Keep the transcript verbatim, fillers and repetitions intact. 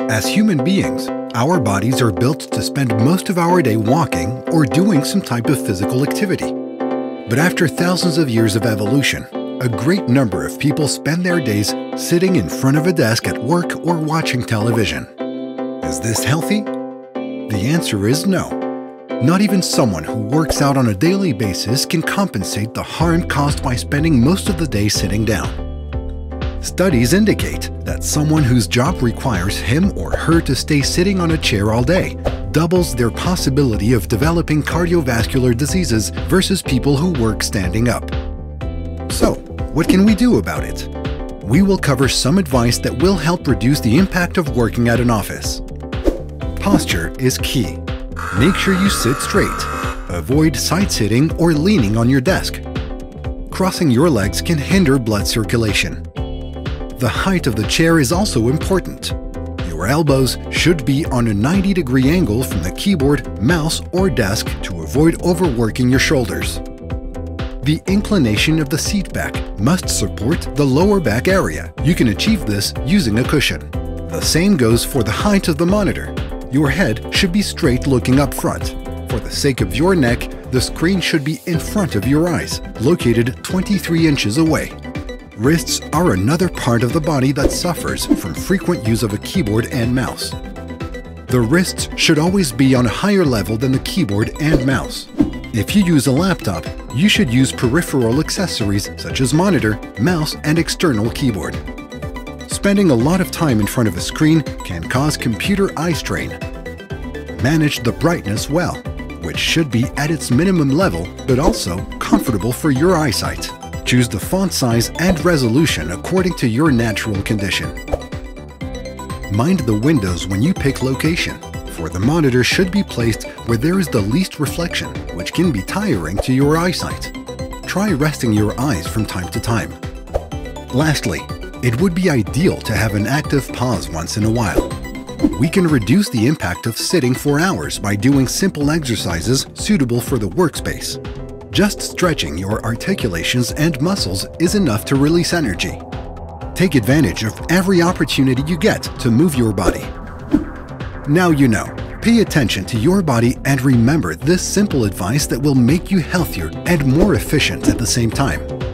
As human beings, our bodies are built to spend most of our day walking or doing some type of physical activity. But after thousands of years of evolution, a great number of people spend their days sitting in front of a desk at work or watching television. Is this healthy? The answer is no. Not even someone who works out on a daily basis can compensate the harm caused by spending most of the day sitting down. Studies indicate that someone whose job requires him or her to stay sitting on a chair all day doubles their possibility of developing cardiovascular diseases versus people who work standing up. So, what can we do about it? We will cover some advice that will help reduce the impact of working at an office. Posture is key. Make sure you sit straight. Avoid side-sitting or leaning on your desk. Crossing your legs can hinder blood circulation. The height of the chair is also important. Your elbows should be on a ninety degree angle from the keyboard, mouse, or desk to avoid overworking your shoulders. The inclination of the seat back must support the lower back area. You can achieve this using a cushion. The same goes for the height of the monitor. Your head should be straight looking up front. For the sake of your neck, the screen should be in front of your eyes, located twenty-three inches away. Wrists are another part of the body that suffers from frequent use of a keyboard and mouse. The wrists should always be on a higher level than the keyboard and mouse. If you use a laptop, you should use peripheral accessories such as monitor, mouse, and external keyboard. Spending a lot of time in front of a screen can cause computer eye strain. Manage the brightness well, which should be at its minimum level but also comfortable for your eyesight. Choose the font size and resolution according to your natural condition. Mind the windows when you pick location, for the monitor should be placed where there is the least reflection, which can be tiring to your eyesight. Try resting your eyes from time to time. Lastly, it would be ideal to have an active pause once in a while. We can reduce the impact of sitting for hours by doing simple exercises suitable for the workspace. Just stretching your articulations and muscles is enough to release energy. Take advantage of every opportunity you get to move your body. Now you know. Pay attention to your body and remember this simple advice that will make you healthier and more efficient at the same time.